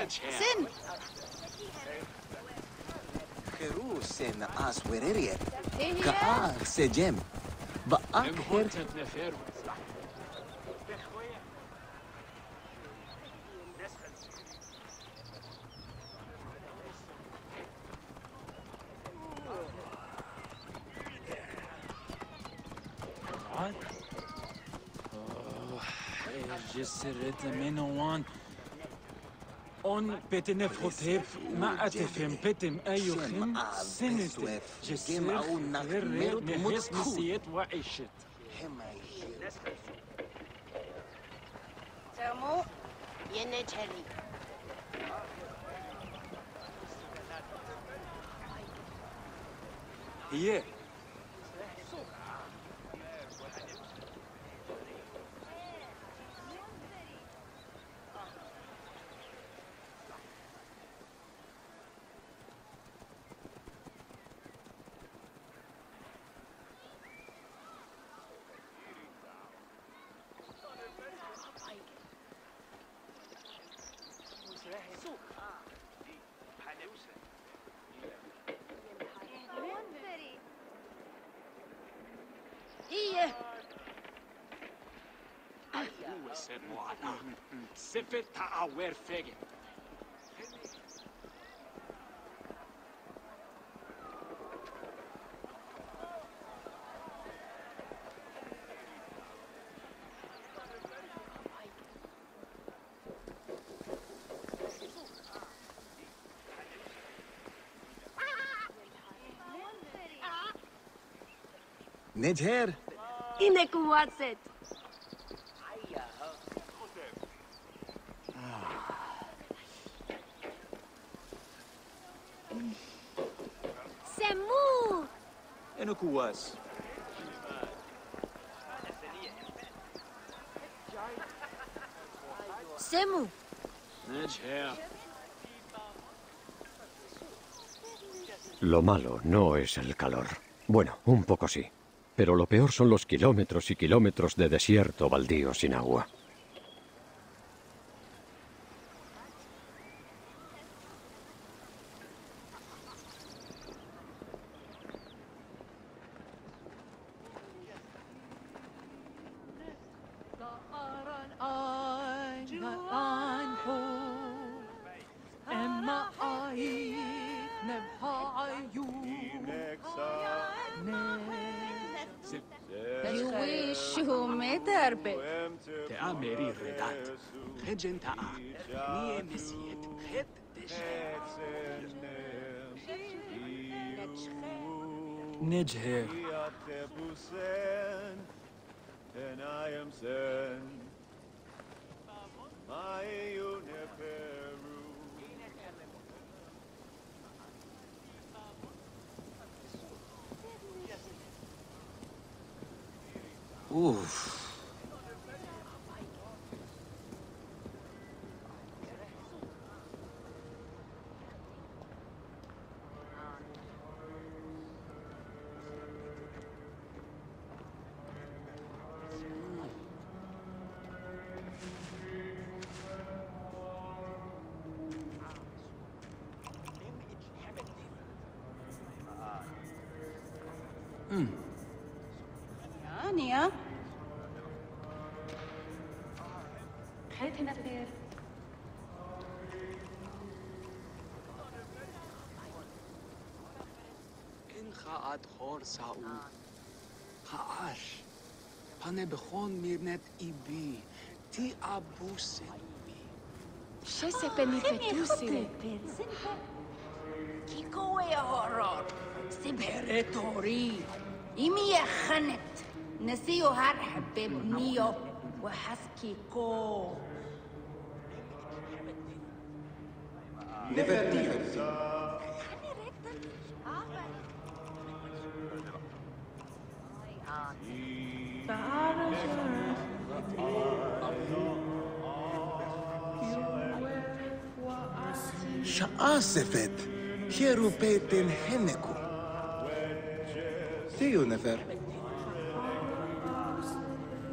Sin! Kerusen aswereriet. Here! Kaar sejem. Baakher. جسرت منوان اون بتن فوتيب ما اتفهم بتم ايوخم سنت جسر غير نهس مسيت وعيشت سمو ينجري هي هي سفر تعاور فيجن Nejher. إنك واتسد سمو انا كواس سمو نجهر Lo malo no es el calor. Bueno, un poco sí. Pero lo peor son los kilómetros y kilómetros de desierto baldío sin agua. شو متربي تأمري الردات خجن تاع نيه مسيت خد نجهر Uff. نيا خيط هنا خير این خواهد خور ساو خواهش پنه بخون میرنت ای بی تی ابو سلمی شو سپنی فتوسی كيكو يا هرار سبهرتوري إمي يا خنت نسيو هرحب ببنيو وحسكيكو Sha'asefet. Cherupeten Heneku. Theo Nefer.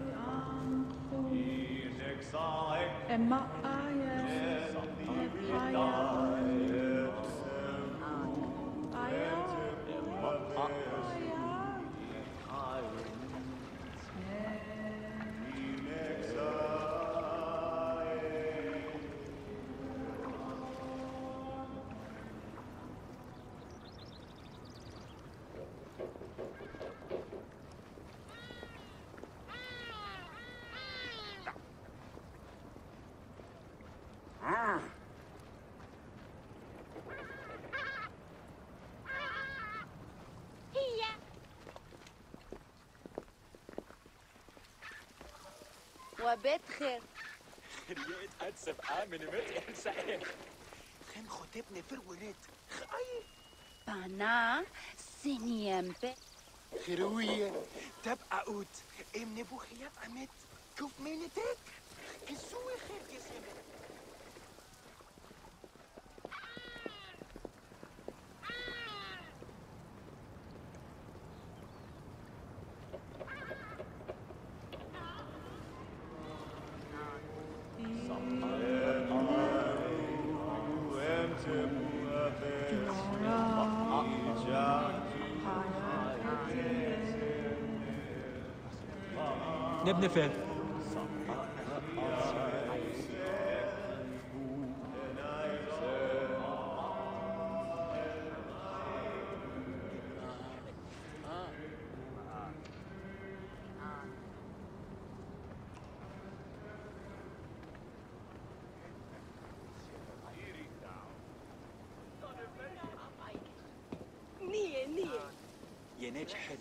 اما آیه وبيت خير. خريت أتسف آمن مت إنسان. خن خطبني في الولد. خاي. بنا سنيمبي. خروية تبقى أوت. إم نبو خياب أمت. كوف مينتك. كسوي خير كسيمة. نبني فين؟ يا ناجح حلو.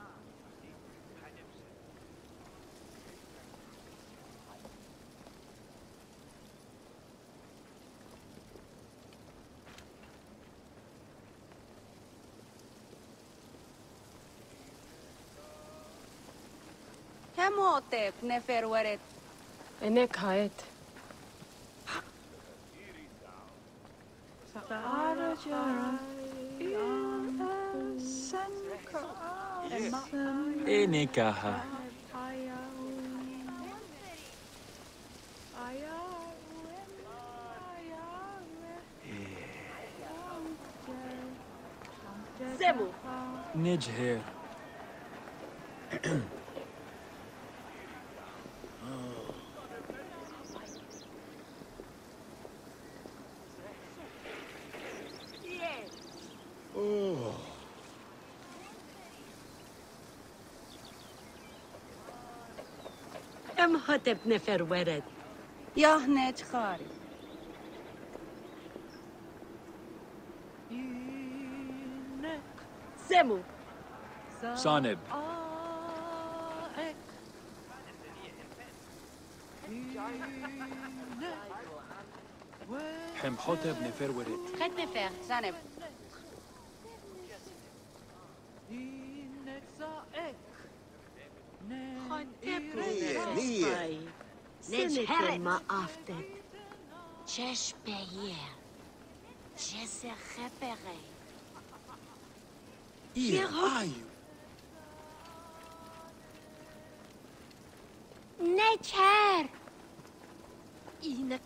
كم هوتف نفر ورد؟ إنك هايت. إنكاها. زمو. نجهر. كم هتب نفر ورد؟ يا هناج خاري. زمو. صانب. حم حوتب نفر ورد. خد نفر زنب. نية سنة ما أفتت. شش بيير. جس خبري. إيه آيو نجهر. إنك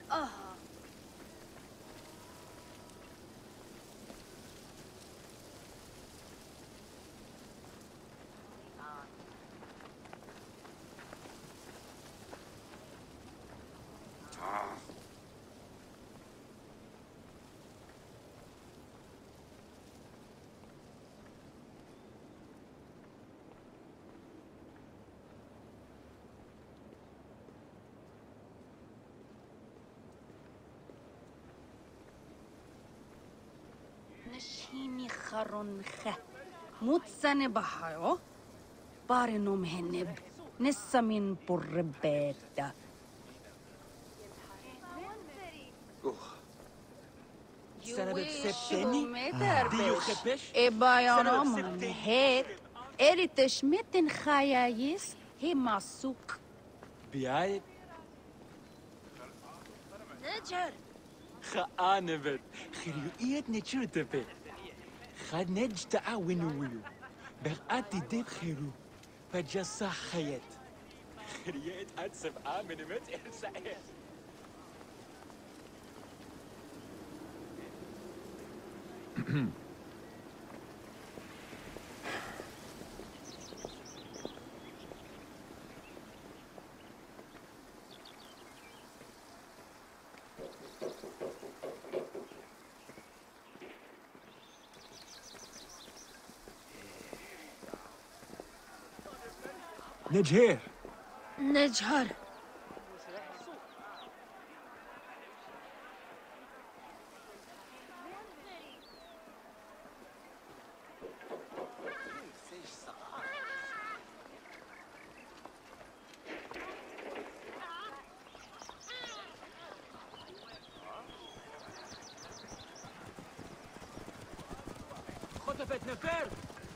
نشيني خرنخة موت سنة بحيو بارنو مهنب نسا من بربيتا سنة بتسبتني؟ ديو خبش؟ إبايانو من هيت إريتش متن خيايس هي مسوك بيايك؟ نجر خانبت خريو إيد نجر تبي خاد نج تعاونو ويو بغاتي ديب خيرو فجسا خيت خريت أتسف آمن مت إنسان نجهر نجهر خطفت نفر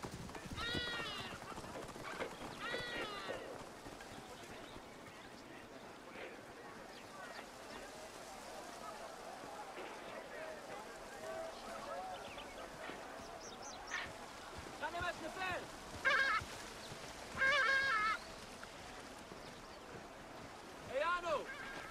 غنمت نفر ايانو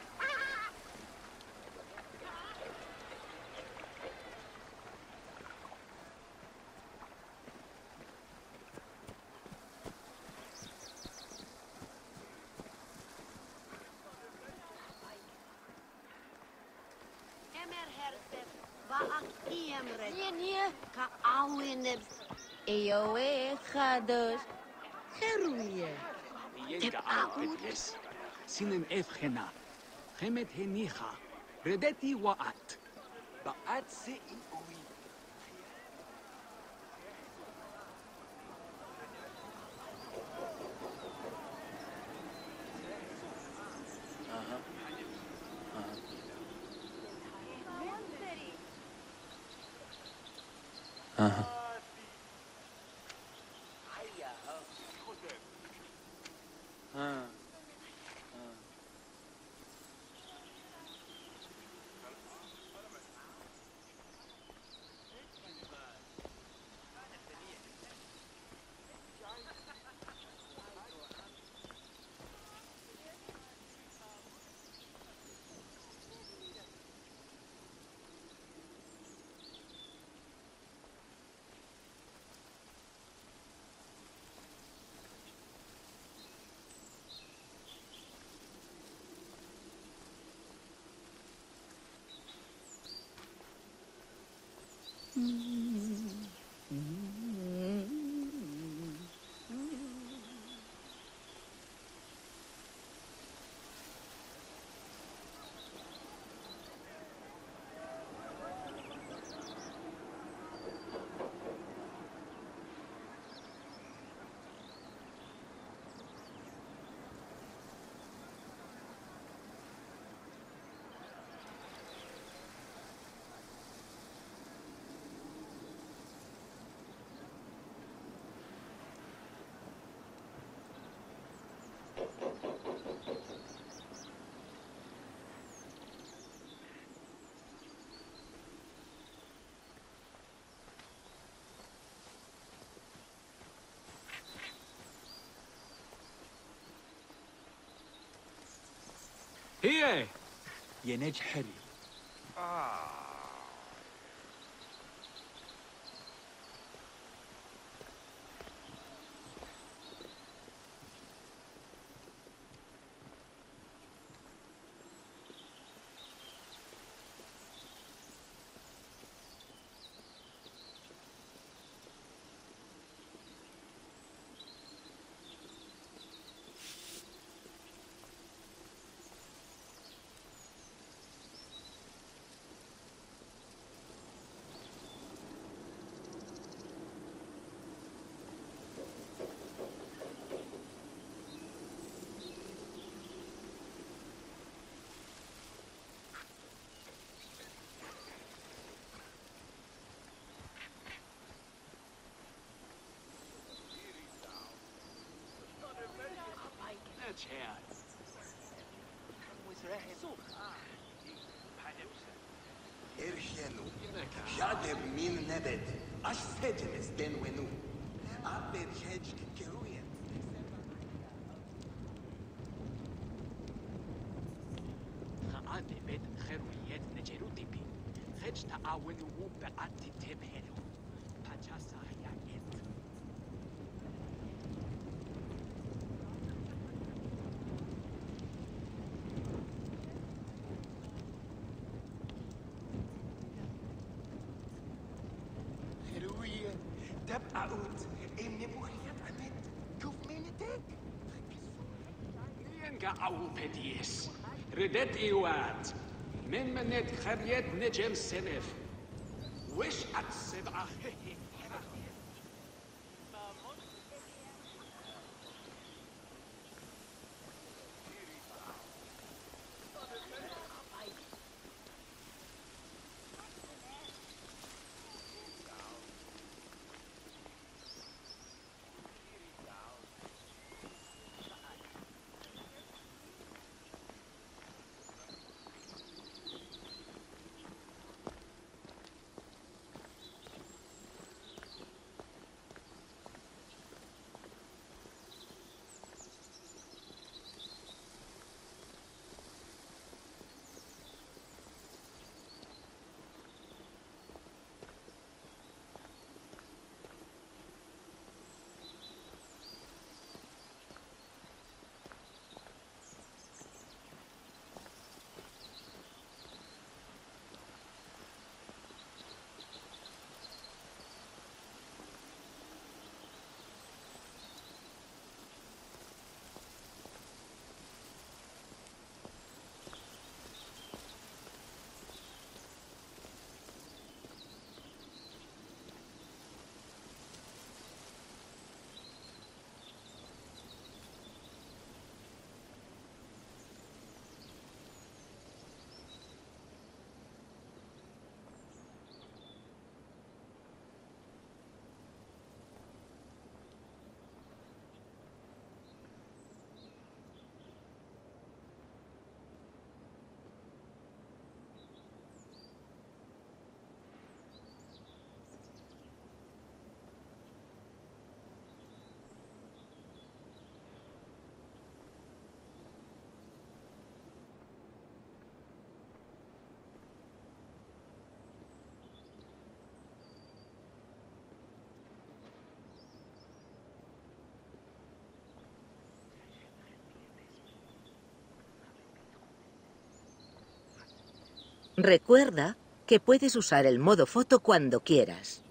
Emer herstep. Ba'ak iyemret. نيه Ka'awineb. ايوه خادش Heruye. يلقى عبدلس سنن افخنا خمت هنيخا ردتي وقت بقت سئي قوي هي يا نج حري نج Erhenu, Jadeb min nebed, Ash sejemes den wenu, Aber hedj keruyen. خاطي بيت خيرويات نجيروتي بي חדש תעוונו בעתי תבהרו. פג'סה יעט. خروية تبقى قوت ام نبوخيات عمت كوف مينتك ينقعوا بديس. ردت إيوات. من منت خريت نجم سنف. وش السبعة Recuerda que puedes usar el modo foto cuando quieras.